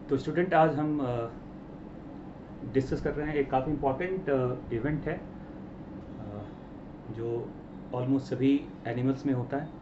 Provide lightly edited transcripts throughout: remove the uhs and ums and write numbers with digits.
तो स्टूडेंट आज हम डिस्कस कर रहे हैं एक काफ़ी इम्पॉर्टेंट इवेंट है जो ऑलमोस्ट सभी एनिमल्स में होता है।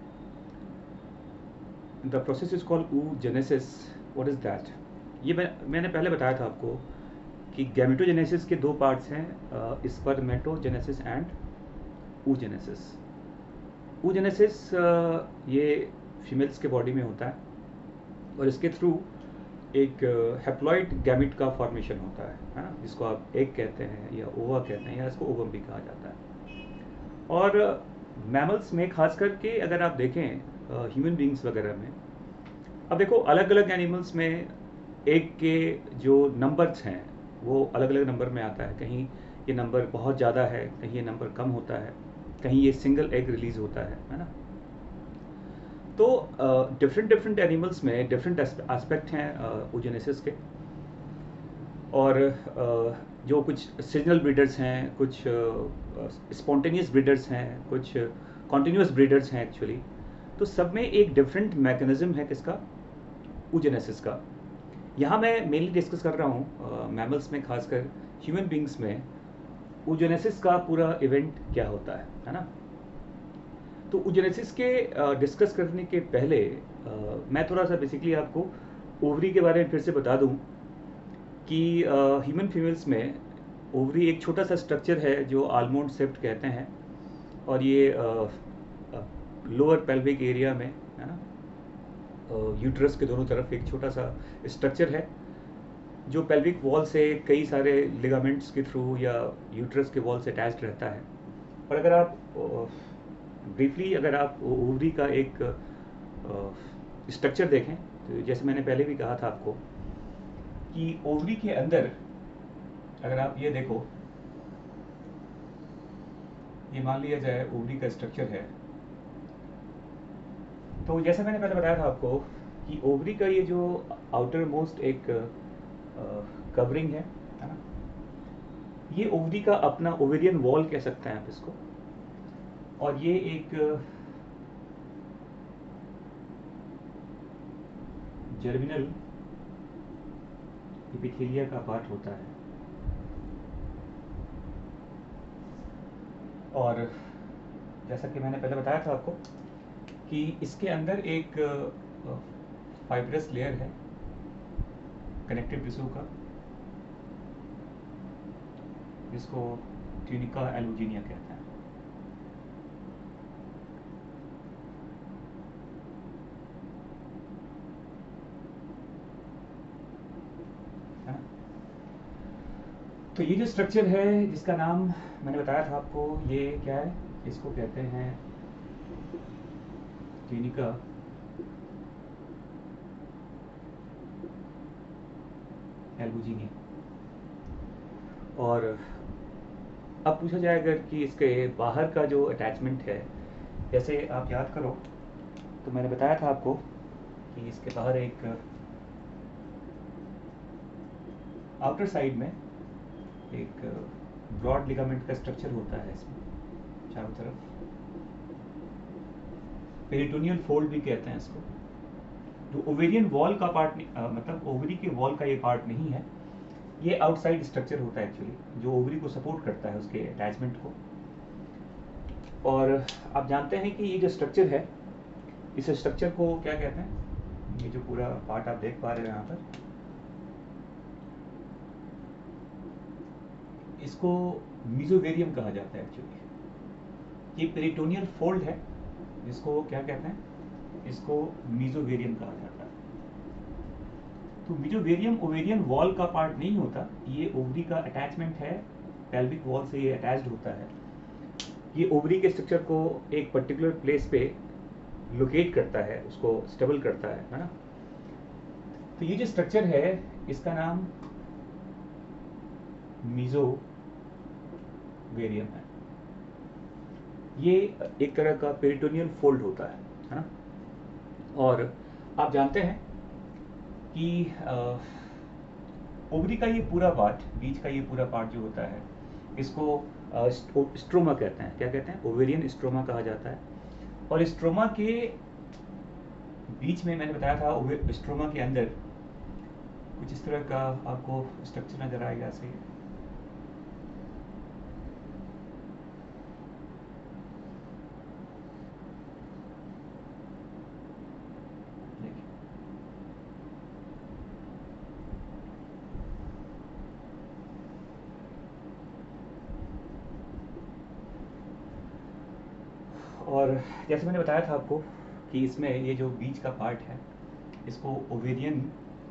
The process is called oogenesis। What is that? ये मैंने पहले बताया था आपको कि गैमेटोजेनेसिस के दो पार्ट्स हैं, स्पर्मेटोजेनेसिस एंड oogenesis। oogenesis ये फीमेल्स के बॉडी में होता है और इसके थ्रू एक हैप्लॉइड गैमिट का फॉर्मेशन होता है ना, जिसको आप एग कहते हैं या ओवा कहते हैं या इसको ओवम भी कहा जाता है। और मैमल्स में खास करके अगर आप देखें ह्यूमन बींग्स वगैरह में, अब देखो अलग अलग एनिमल्स में एग के जो नंबर्स हैं वो अलग अलग नंबर में आता है। कहीं ये नंबर बहुत ज़्यादा है, कहीं ये नंबर कम होता है, कहीं ये सिंगल एग रिलीज होता है ना। तो डिफरेंट डिफरेंट एनिमल्स में डिफरेंट एस्पेक्ट हैं oogenesis के। और जो कुछ सीजनल ब्रीडर्स हैं, कुछ स्पॉन्टेनियस ब्रीडर्स हैं, कुछ कॉन्टिन्यूस ब्रीडर्स हैं एक्चुअली। तो सब में एक डिफरेंट मैकेनिज्म है किसका? oogenesis का। यहाँ मैं मेनली डिस्कस कर रहा हूँ मैमल्स में, खासकर ह्यूमन बींग्स में oogenesis का पूरा इवेंट क्या होता है ना। तो oogenesis के डिस्कस करने के पहले मैं थोड़ा सा बेसिकली आपको ओवरी के बारे में फिर से बता दूं कि ह्यूमन फीमेल्स में ओवरी एक छोटा सा स्ट्रक्चर है जो आलमोंड सेप्ट कहते हैं, और ये लोअर पेल्विक एरिया में है ना, यूट्रस के दोनों तरफ एक छोटा सा स्ट्रक्चर है जो पेल्विक वॉल से कई सारे लिगामेंट्स के थ्रू या यूट्रस के वॉल से अटैच्ड रहता है। और अगर आप ब्रीफली अगर आप ओवरी का एक स्ट्रक्चर देखें तो जैसे मैंने पहले भी कहा था आपको कि ओवरी के अंदर अगर आप ये देखो, ये मान लिया जाए ओवरी का स्ट्रक्चर है, तो जैसे मैंने पहले बताया था आपको कि ओवरी का ये जो आउटर मोस्ट एक कवरिंग है ना, ये ओवरी का अपना ओवेरियन वॉल कह सकते हैं आप इसको। और ये एक जर्मिनल एपिथेलिया का पार्ट होता है। और जैसा कि मैंने पहले बताया था आपको कि इसके अंदर एक फाइब्रस लेयर है कनेक्टिव टिश्यू का, जिसको ट्यूनिका एलुजिनिया कहते हैं। है ना? तो ये जो स्ट्रक्चर है जिसका नाम मैंने बताया था आपको, ये क्या है? इसको कहते हैं ट्यूनिका एलुजिनिया। और अब पूछा जाए अगर कि इसके बाहर का जो अटैचमेंट है, जैसे आप याद करो तो मैंने बताया था आपको कि इसके बाहर एक आउटर साइड में एक ब्रॉड लिगामेंट का स्ट्रक्चर होता है इसमें चारों तरफ। पेरिटोनियल फोल्ड भी कहते हैं इसको। जो ओवेरियन वॉल का पार्ट मतलब ओवरी के वॉल का ये पार्ट नहीं है, ये आउटसाइड स्ट्रक्चर होता है एक्चुअली, जो ओवरी को सपोर्ट करता है उसके अटैचमेंट को। और आप जानते हैं कि ये जो स्ट्रक्चर है, इस स्ट्रक्चर को क्या कहते हैं? ये जो पूरा पार्ट आप देख पा रहे हैं यहाँ पर, इसको मीजोवेरियम कहा जाता है एक्चुअली। ये पेरिटोनियल फोल्ड है जिसको क्या कहते हैं? इसको मीजोवेरियम कहा जाता है। तो मीजोवेरियम ओवेरियन वॉल का पार्ट नहीं होता, ये ओवरी का अटैचमेंट है, पेल्विक वॉल से ये अटैच्ड होता है। ये ओवरी के स्ट्रक्चर को एक पर्टिकुलर प्लेस पे लोकेट करता है, उसको स्टेबल करता है ना। तो ये जो स्ट्रक्चर है इसका नाम मीजोवेरियम है। ये एक तरह का पेरिटोनियल फोल्ड होता है ना। और आप जानते हैं कि ओवरी का ये पूरा पार्ट, बीच का ये पूरा पार्ट जो होता है, इसको स्ट्रोमा कहते हैं। क्या कहते हैं? ओवेरियन स्ट्रोमा कहा जाता है। और स्ट्रोमा के बीच में मैंने बताया था, स्ट्रोमा के अंदर कुछ इस तरह का आपको स्ट्रक्चर नज़र आएगा ऐसे ही। देखिए, और जैसे मैंने बताया था आपको कि इसमें ये जो बीच का पार्ट है इसको ओवेरियन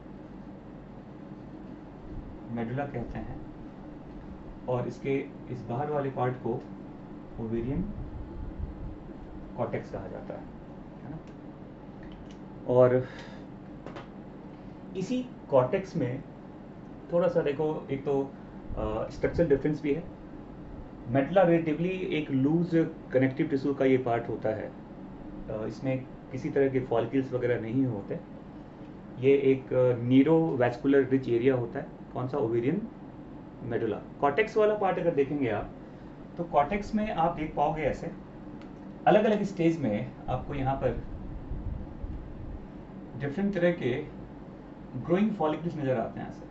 मेडुला कहते हैं, और इसके इस बाहर वाले पार्ट को ओवेरियन कॉर्टेक्स कहा जाता है ना। और इसी कॉर्टेक्स में थोड़ा सा देखो, एक तो स्ट्रक्चरल डिफरेंस भी है। मेडुला रिलेटिवली एक लूज कनेक्टिव टिश्यू का ये पार्ट होता है, इसमें किसी तरह के फॉलिकल्स वगैरह नहीं होते। ये एक नीरो वैस्कुलर रिच एरिया होता है, कौन सा, ओवेरियन मेडुला। कॉर्टेक्स वाला पार्ट अगर देखेंगे आप, तो कॉर्टेक्स में आप देख पाओगे ऐसे अलग अलग स्टेज में आपको यहाँ पर डिफरेंट तरह के ग्रोइंग फॉलिकल्स नजर आते हैं ऐसे।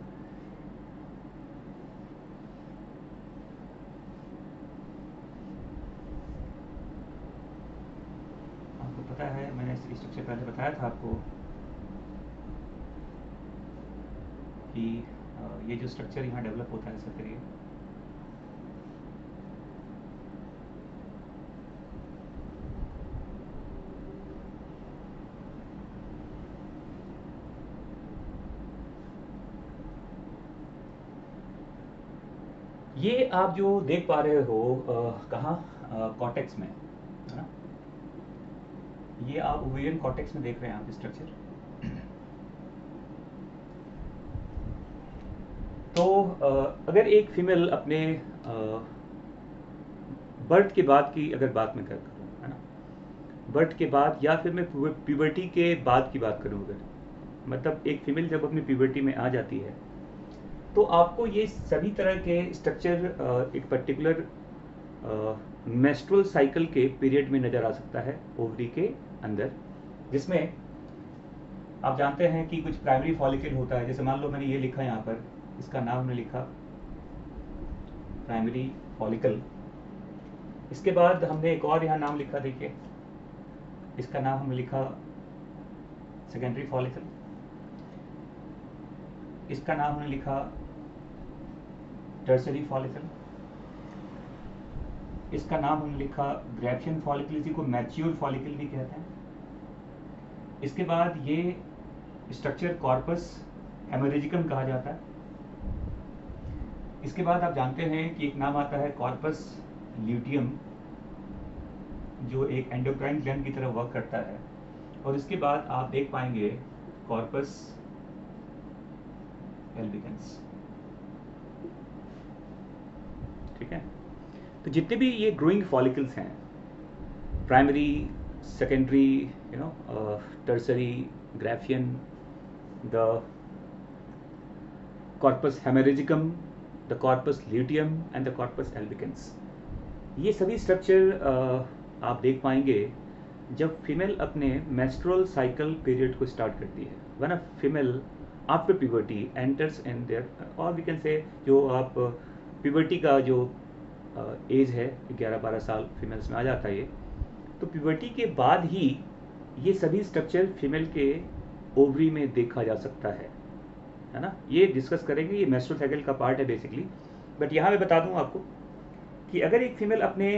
आपको पता है, मैंने इस स्ट्रक्चर पहले बताया था आपको कि ये जो स्ट्रक्चर यहाँ डेवलप होता है ऐसा करिए, ये आप जो देख पा रहे हो कहाँ, कॉर्टेक्स में, है ना। ये आप ओवेरियन कॉर्टेक्स में देख रहे हैं आप स्ट्रक्चर। तो अगर एक फीमेल अपने बर्थ के बाद की अगर बात मैं करूँ, है ना, बर्थ के बाद या फिर मैं प्यूबर्टी के बाद की बात करूँ, अगर मतलब एक फीमेल जब अपनी प्यूबर्टी में आ जाती है तो आपको ये सभी तरह के स्ट्रक्चर एक पर्टिकुलर मेंस्ट्रुअल साइकिल के पीरियड में नज़र आ सकता है ओवरी के अंदर, जिसमें आप जानते हैं कि कुछ प्राइमरी फॉलिकल होता है। जैसे मान लो मैंने ये लिखा यहाँ पर, इसका नाम हमने लिखा प्राइमरी फॉलिकल। इसके बाद हमने एक और यहाँ नाम लिखा, देखिए इसका नाम हमने लिखा सेकेंडरी फॉलिकल। इसका नाम हमने लिखा टर्सरी फॉलिकल। इसका नाम हमने लिखा ग्रैफियन फॉलिकल, इसी को मैच्योर फॉलिकल भी कहते हैं। इसके बाद ये स्ट्रक्चर कॉर्पस हेमोरेजिकम कहा जाता है। इसके बाद आप जानते हैं कि एक नाम आता है कॉर्पस ल्यूटियम, जो एक एंडोक्राइन ग्लैंड की तरह वर्क करता है। और इसके बाद आप देख पाएंगे कॉर्पस एल्बिकन्स। ठीक है, तो जितने भी ये ग्रोइंग फॉलिकल्स हैं, primary, secondary, tertiary, Graafian, the corpus haemorrhagicum, the corpus luteum and the corpus albicans, ये सभी स्ट्रक्चर आप देख पाएंगे जब फीमेल अपने मेंस्ट्रुअल साइकिल पीरियड को स्टार्ट करती है। When a female after puberty enters in there, और वी कैन से जो आप प्यूबर्टी का जो एज है 11-12 साल फीमेल्स में आ जाता है ये, तो प्यूबर्टी के बाद ही ये सभी स्ट्रक्चर फीमेल के ओवरी में देखा जा सकता है ना। ये डिस्कस करेंगे, ये मेंस्ट्रुअल साइकिल का पार्ट है बेसिकली। बट यहाँ मैं बता दूँ आपको कि अगर एक फीमेल अपने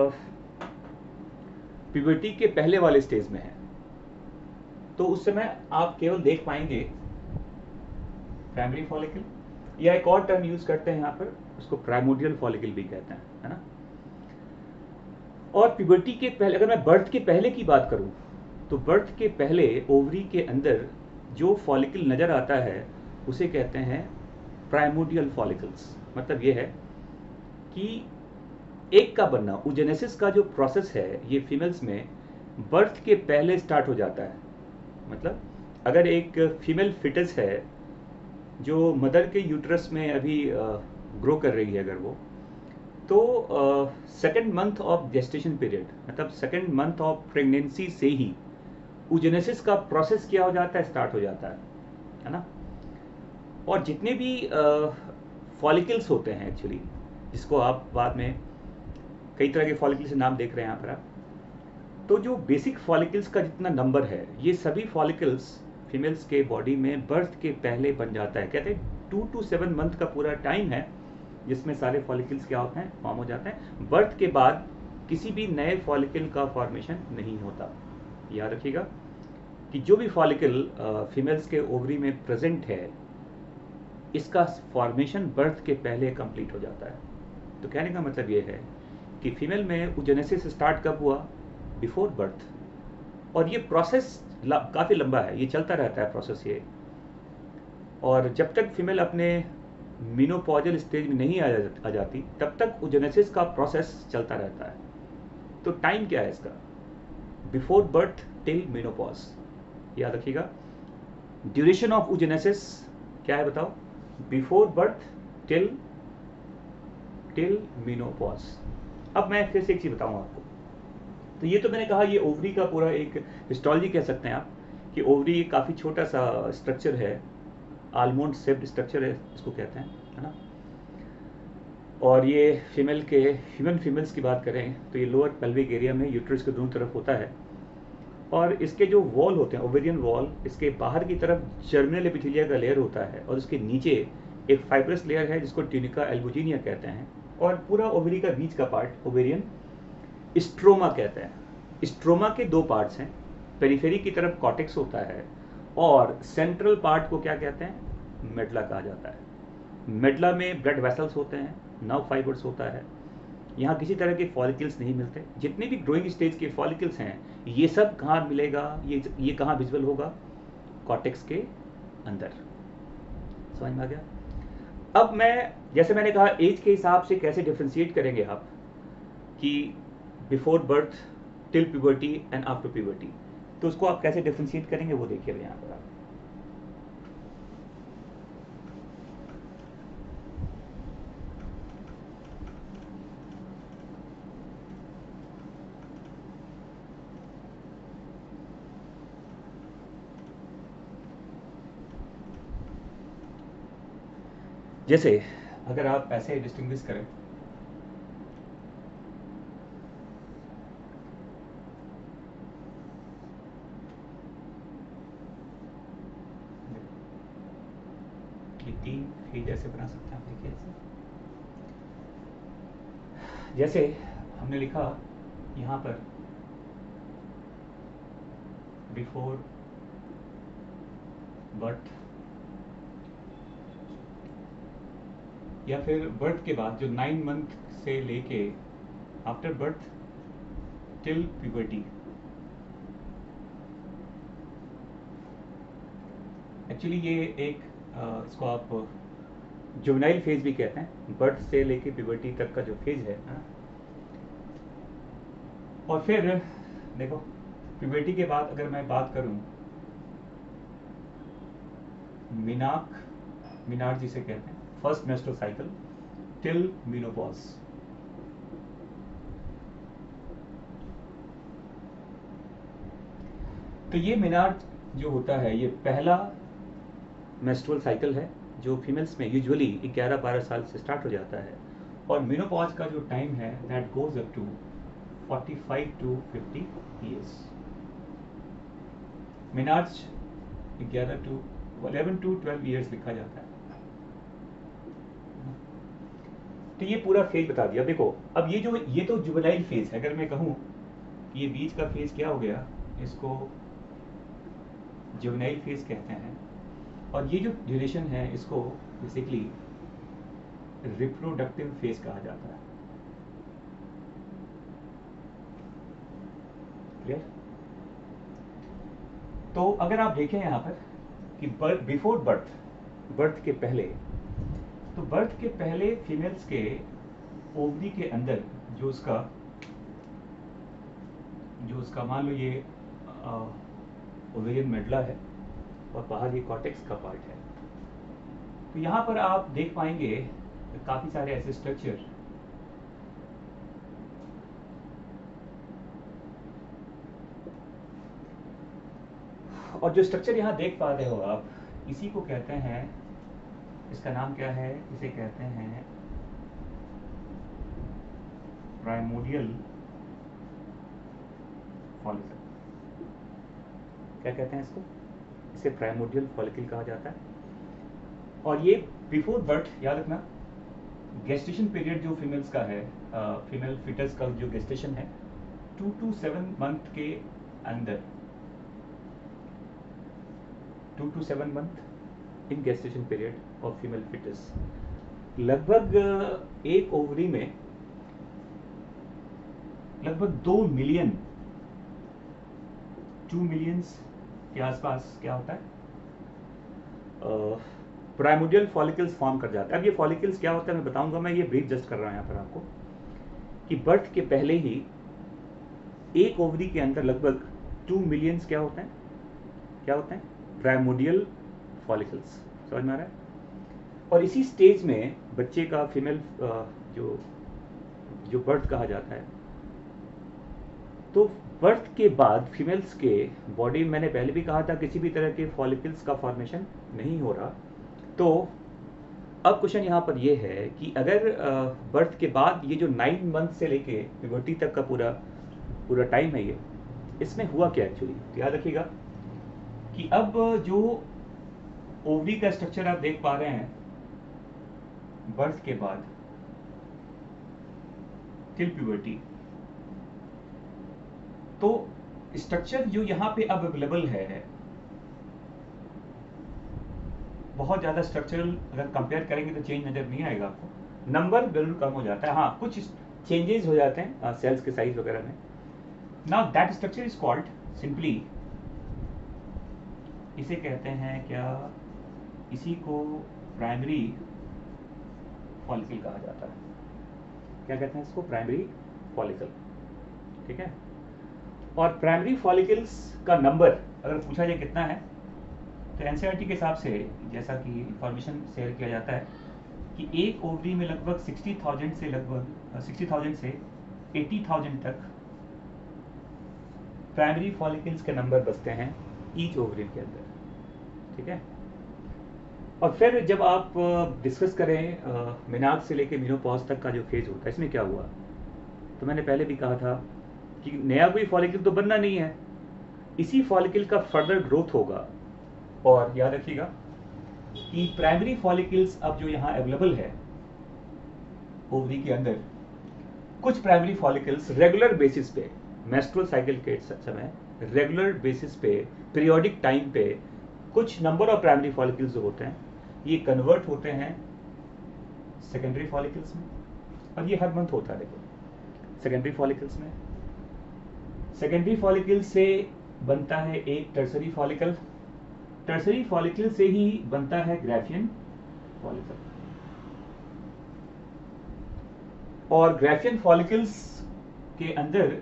प्यूबर्टी के पहले वाले स्टेज में है तो उस समय आप केवल देख पाएंगे प्राइमरी फॉलिकल, या एक और टर्म यूज करते हैं यहाँ पर, उसको प्राइमोडियल फॉलिकल भी कहते हैं, है ना। और प्यूबर्टी के पहले, अगर मैं बर्थ के पहले की बात करूं, तो बर्थ के पहले ओवरी के अंदर जो फॉलिकल नजर आता है उसे कहते हैं प्राइमोडियल फॉलिकल्स। मतलब ये है कि एक का बनना, oogenesis का जो प्रोसेस है, ये फीमेल्स में बर्थ के पहले स्टार्ट हो जाता है। मतलब अगर एक फीमेल फिटस है जो मदर के यूट्रस में अभी ग्रो कर रही है, अगर वो, तो second month of gestation period, मतलब सेकेंड मंथ ऑफ प्रेगनेंसी से ही oogenesis का प्रोसेस क्या हो जाता है, स्टार्ट हो जाता है ना। और जितने भी फॉलिकल्स होते हैं एक्चुअली, जिसको आप बाद में कई तरह के फॉलिकल्स के नाम देख रहे हैं यहाँ पर आप, तो जो बेसिक फॉलिकल्स का जितना नंबर है, ये सभी फॉलिकल्स फीमेल्स के बॉडी में बर्थ के पहले बन जाता है। कहते हैं 2 to 7 मंथ का पूरा टाइम है जिसमें सारे फॉलिकल्स क्या होते हैं, फॉर्म हो जाते हैं। बर्थ के बाद किसी भी नए फॉलिकल का फॉर्मेशन नहीं होता। याद रखिएगा कि जो भी फॉलिकल फीमेल्स के ओवरी में प्रेजेंट है, इसका फॉर्मेशन बर्थ के पहले कंप्लीट हो जाता है। तो कहने का मतलब ये है कि फीमेल में oogenesis स्टार्ट कब हुआ, बिफोर बर्थ। और ये प्रोसेस काफ़ी लंबा है, ये चलता रहता है प्रोसेस ये। और जब तक फीमेल अपने मीनोपॉजल स्टेज में नहीं आ जाती, तब तक oogenesis का प्रोसेस चलता रहता है। तो टाइम क्या है इसका, बिफोर बर्थ टिल मीनोपॉज। याद रखिएगा, ड्यूरेशन ऑफ oogenesis क्या है बताओ, बिफोर बर्थ टिल मीनोपॉज। अब मैं फिर से एक चीज़ बताऊँ आपको। तो ये तो मैंने कहा, ये ओवरी का पूरा एक हिस्टोलॉजी कह सकते हैं आप, कि ओवरी काफ़ी छोटा सा स्ट्रक्चर है, आलमोंड शेप्ड स्ट्रक्चर है इसको कहते हैं, है ना। और ये ह्यूमन फीमेल्स की बात करें तो ये लोअर पेल्विक एरिया में यूट्रस के दोनों तरफ होता है। और इसके जो वॉल होते हैं, ओवेरियन वॉल, इसके बाहर की तरफ जर्मिनल एपिथेलिया का लेयर होता है, और उसके नीचे एक फाइब्रस लेयर है जिसको ट्यूनिका एल्बुजिनिया कहते हैं। और पूरा ओवरी का बीच का पार्ट ओवेरियन स्ट्रोमा कहते हैं। स्ट्रोमा के दो पार्ट्स हैं, पेरिफेरी की तरफ कॉर्टेक्स होता है, और सेंट्रल पार्ट को क्या कहते हैं, मेडला कहा जाता है। मेडला में ब्लड वेसल्स होते हैं, नर्व फाइबर्स होता है। यहाँ किसी तरह के फॉलिकल्स नहीं मिलते। जितने भी ग्रोइंग स्टेज के फॉलिकल्स हैं, ये सब कहाँ मिलेगा, ये कहाँ विजुअल होगा, कॉर्टेक्स के अंदर। समझ में आ गया। अब मैं, जैसे मैंने कहा, एज के हिसाब से कैसे डिफ्रेंशिएट करेंगे आप, कि before birth till puberty and after puberty, तो उसको आप कैसे डिफ्रेंशिएट करेंगे वो देखिए यहाँ पर आप। जैसे अगर आप ऐसे डिस्टिंग्विश करें, ये 3 फेज ऐसे बना सकते हैं आप, देखिए ऐसे। जैसे हमने लिखा यहाँ पर बिफोर बर्थ, या फिर बर्थ के बाद जो 9 मंथ से लेके after birth till puberty. Actually ये एक इसको आप जुवेनाइल फेज भी कहते हैं, बर्थ से लेके प्यूबर्टी तक का जो फेज है ना। और फिर देखो, प्यूबर्टी के बाद अगर मैं बात करूं, मिनार्ड जिसे कहते हैं, first menstrual cycle till menopause. तो ये मिनार्ड जो होता है, ये पहला मेंस्ट्रुअल साइकिल है जो फीमेल्स में यूजुअली 11-12 साल से स्टार्ट हो जाता है। और मीनोपॉज का जो टाइम है that goes up to 45 to 50 years। Menarche 11 to 12 years लिखा जाता है। तो ये पूरा फेज बता दिया। देखो अब ये तो जुवेनाइल फेज है। अगर मैं कहूँ कि ये बीच का फेज क्या हो गया, इसको जुवेनाइल फेज कहते हैं। और ये जो ड्यूरेशन है, इसको बेसिकली रिप्रोडक्टिव फेज कहा जाता है। क्लियर। तो अगर आप देखें यहाँ पर कि बिफोर बर्थ के पहले, तो बर्थ के पहले फीमेल्स के ओवरी के अंदर जो उसका मान लो ये ओवेरियन मेडला है, और बाहर ये कॉर्टेक्स का पार्ट है। तो यहाँ पर आप देख पाएंगे काफ़ी सारे ऐसे स्ट्रक्चर, और जो स्ट्रक्चर यहाँ देख पा रहे हो आप, इसी को कहते हैं इसका नाम क्या है, इसे कहते हैं प्राइमोडियल फॉलिकल। क्या कहते हैं इसको, इसे प्राइमोडियल फॉलिकल कहा जाता है। और ये बिफोर बर्थ, याद रखना, गेस्टेशन पीरियड जो फीमेल्स का है, फीमेल फिटस का जो गेस्टेशन है 2 to 7 मंथ के अंदर, 2 to 7 month in gestation period of female foetus, लगभग एक ओवरी में लगभग 2 मिलियन, 2 मिलियंस के आसपास क्या होता है, प्राइमोडियल फॉलिकल्स फॉर्म कर जाता है। अब ये फॉलिकल्स क्या होता है मैं बताऊंगा, मैं ये ब्रीफ जस्ट कर रहा हूं यहाँ पर आपको कि बर्थ के पहले ही एक ओवरी के अंदर लगभग 2 मिलियंस क्या होते हैं, क्या होते हैं, प्राइमोडियल फॉलिकल्स। समझ में आ रहा है। और इसी स्टेज में बच्चे का फीमेल जो जो बर्थ कहा जाता है, तो बर्थ के बाद फीमेल्स के बॉडी में, मैंने पहले भी कहा था, किसी भी तरह के फॉलिकल्स का फॉर्मेशन नहीं हो रहा। तो अब क्वेश्चन यहाँ पर ये है कि अगर बर्थ के बाद ये जो 9 मंथ से लेके प्यूबर्टी तक का पूरा टाइम है, ये इसमें हुआ क्या एक्चुअली। तो याद रखिएगा कि अब जो ओवरी का स्ट्रक्चर आप देख पा रहे हैं बर्थ के बाद टिल प्यूबर्टी, तो स्ट्रक्चर जो यहाँ पे अब अवेलेबल है, बहुत ज़्यादा स्ट्रक्चरल अगर कंपेयर करेंगे तो चेंज नज़र नहीं आएगा आपको, नंबर जरूर कम हो जाता है, हाँ कुछ चेंजेस हो जाते हैं सेल्स के साइज वगैरह में। Now that structure is called simply, इसे कहते हैं क्या, इसी को प्राइमरी फॉलिकल कहा जाता है। क्या कहते हैं इसको, प्राइमरी फॉलिकल। ठीक है। और प्राइमरी फॉलिकल्स का नंबर अगर पूछा जाए कितना है, तो एनसीईआरटी के हिसाब से जैसा कि इंफॉर्मेशन शेयर किया जाता है कि एक ओवरी में लगभग 60,000 से लगभग 60,000 से 80,000 तक प्राइमरी फॉलिकल्स के नंबर बचते हैं ईच ओवरी के अंदर। ठीक है। और फिर जब आप डिस्कस करें मेनार्क से लेके मेनोपॉज तक का जो फेज होता है, इसमें क्या हुआ, तो मैंने पहले भी कहा था कि नया कोई फॉलिकल तो बनना नहीं है, इसी फॉलिकल का फर्दर ग्रोथ होगा। और याद रखिएगा कि प्राइमरी फॉलिकल्स अब जो यहाँ अवेलेबल है ओवरी के अंदर, कुछ प्राइमरी फॉलिकल्स रेगुलर बेसिस पे मेंस्ट्रुअल साइकिल के समय रेगुलर बेसिस पे पीरियोडिक टाइम पे कुछ नंबर ऑफ प्राइमरी फॉलिकल्स जो होते हैं ये कन्वर्ट होते हैं सेकेंडरी फॉलिकल्स में, और ये हर मंथ होता है। देखो सेकेंडरी फॉलिकल्स में, सेकेंडरी फॉलिकल से बनता है एक टर्सरी फॉलिकल, टर्सरी फॉलिकल से ही बनता है ग्राफियन फॉलिकल, और ग्राफियन फॉलिकल्स के अंदर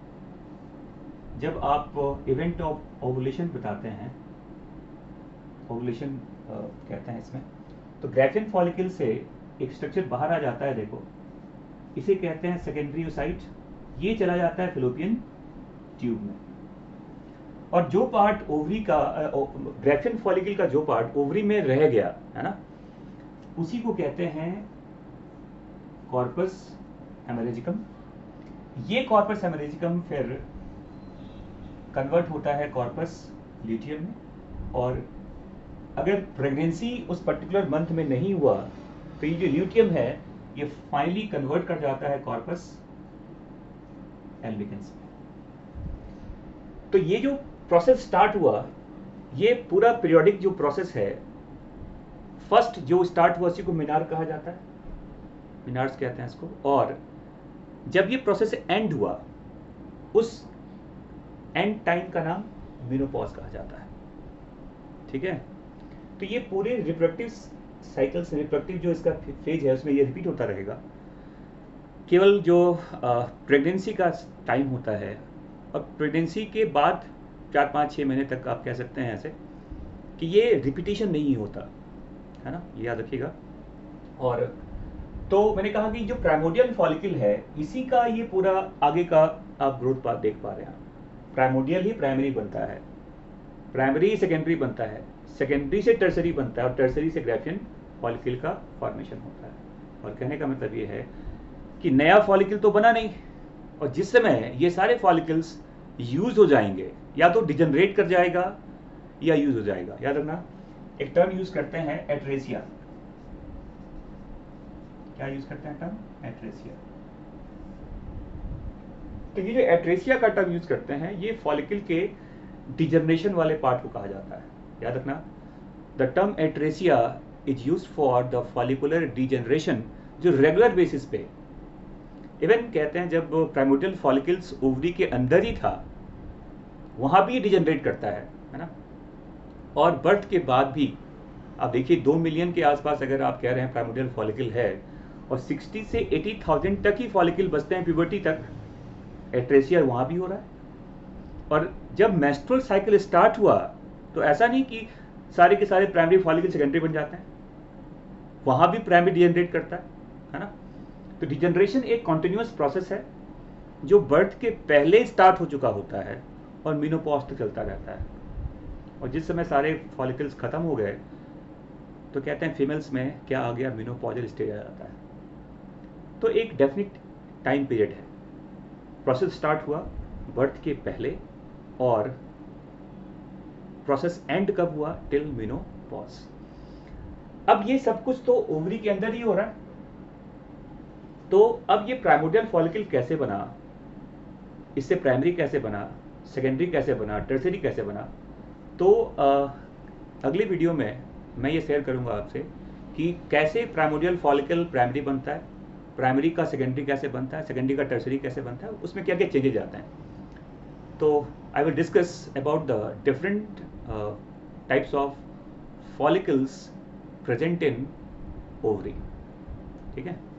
जब आप इवेंट ऑफ ओवुलेशन बताते हैं, ओवुलेशन कहते हैं इसमें, तो ग्राफियन फॉलिकल से एक स्ट्रक्चर बाहर आ जाता है। देखो इसे कहते हैं सेकेंडरी ओसाइट, ये चला जाता है फैलोपियन ट्यूब में, और जो पार्ट ओवरी का ग्राफियन फॉलिकल का जो पार्ट ओवरी में रह गया है ना, उसी को कहते हैं कॉर्पस हेमरेजिकम। ये कॉर्पस हेमरेजिकम फिर कन्वर्ट होता है कॉर्पस ल्यूटियम में, और अगर प्रेगनेंसी उस पर्टिकुलर मंथ में नहीं हुआ तो ये जो ल्यूटियम है ये फाइनली कन्वर्ट कर जाता है कॉर्पस एल्बिकन्स में। तो ये जो प्रोसेस स्टार्ट हुआ, ये पूरा पीरियोडिक जो प्रोसेस है, फर्स्ट जो स्टार्ट हुआ उसी को मेनार्क कहा जाता है, मेनार्क्स कहते हैं इसको। और जब ये प्रोसेस एंड हुआ, उस एंड टाइम का नाम मेनोपॉज कहा जाता है। ठीक है। तो ये पूरे रिप्रोडक्टिव साइकिल से, रिप्रोडक्टिव जो इसका फेज है उसमें ये रिपीट होता रहेगा। केवल जो प्रेगनेंसी का टाइम होता है, और प्रेगनेंसी के बाद 4-5-6 महीने तक आप कह सकते हैं ऐसे कि ये रिपीटिशन नहीं होता है ना, ये याद रखिएगा। और तो मैंने कहा कि जो प्राइमोडियल फॉलिकल है, इसी का ये पूरा आगे का आप ग्रोथ पाथ देख पा रहे हैं। प्राइमोडियल ही प्राइमरी बनता है, प्राइमरी सेकेंडरी बनता है, सेकेंडरी से टर्सरी बनता है, और टर्सरी से ग्राफियन फॉलिकल का फॉर्मेशन होता है। और कहने का मतलब ये है कि नया फॉलिकल तो बना नहीं, और जिस समय ये सारे फॉलिकल्स यूज हो जाएंगे, या तो डिजनरेट कर जाएगा या यूज हो जाएगा। याद रखना, एक टर्म यूज करते हैं एट्रेसिया। क्या यूज करते हैं टर्म? एट्रेसिया। तो ये जो एट्रेसिया का टर्म यूज करते हैं, ये फॉलिकल के डिजनरेशन वाले पार्ट को कहा जाता है। याद रखना, the term atresia is used for the follicular degeneration, जो रेगुलर बेसिस पे, इवन कहते हैं जब प्राइमोर्डियल फॉलिकल्स ओवरी के अंदर ही था, वहां भी डिजनरेट करता है ना। और बर्थ के बाद भी आप देखिए 2 मिलियन के आसपास अगर आप कह रहे हैं प्राइमोर्डियल फॉलिकल है, और 60 से 80,000 तक ही फॉलिकल बचते हैं प्यूबर्टी तक, एट्रेसिया वहां भी हो रहा है। और जब मेंस्ट्रुअल साइकिल स्टार्ट हुआ तो ऐसा नहीं कि सारे के सारे प्राइमरी फॉलिकल सेकेंडरी बन जाते हैं, वहां भी प्राइमरी डिजनरेट करता है ना। तो डिजनरेशन एक कॉन्टिन्यूअस प्रोसेस है जो बर्थ के पहले स्टार्ट हो चुका होता है और मेनोपॉज तक चलता रहता है। और जिस समय सारे फॉलिकल्स खत्म हो गए तो कहते हैं फीमेल्स में क्या आ गया, मेनोपॉजल स्टेज आ जाता है। तो एक डेफिनिट टाइम पीरियड है, प्रोसेस स्टार्ट हुआ बर्थ के पहले, और प्रोसेस एंड कब हुआ? Till menopause. अब ये सब कुछ तो ओवरी के अंदर ही हो रहा है। तो अब ये प्राइमोर्डियल फॉलिकल कैसे बना, इससे प्राइमरी कैसे बना, सेकेंडरी कैसे बना, टर्सरी कैसे बना, तो अगले वीडियो में मैं ये शेयर करूंगा आपसे कि कैसे प्राइमोर्डियल फॉलिकल प्राइमरी बनता है, प्राइमरी का सेकेंडरी कैसे बनता है, सेकेंडरी का टर्सरी कैसे बनता है, उसमें क्या क्या चेंजेज आते हैं। तो I will discuss about the different types of follicles present in ovary. ठीक है।